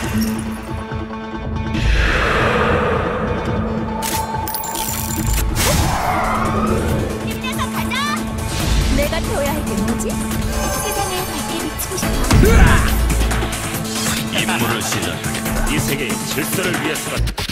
힘내서 가자! 내가 배워야 할 게 뭐지? 세상에 밝게 비치고 싶어. 임무를 시작하겠다. 이 세계의 질서를 위해서라도.